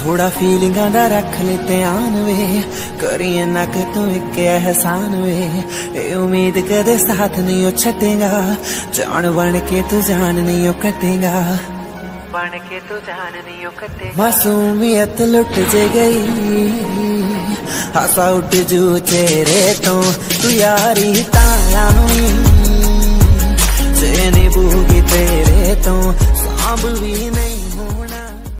थोड़ा फीलिंगां दा रख ले ध्यान वे, करिए ना कि तू एक एहसान वे। ए उम्मीद कदे साथ नहीं ओ छटेगा, जान बन के तू जान नहीं ओ कटेगा, बन के तू जान नहीं ओ कटेगा। मासूमियत लुट जे गई, हासा उठ जू चेहरे तो, तू यारी तायावी से निभूगी तेरे तो सांभ भी नहीं।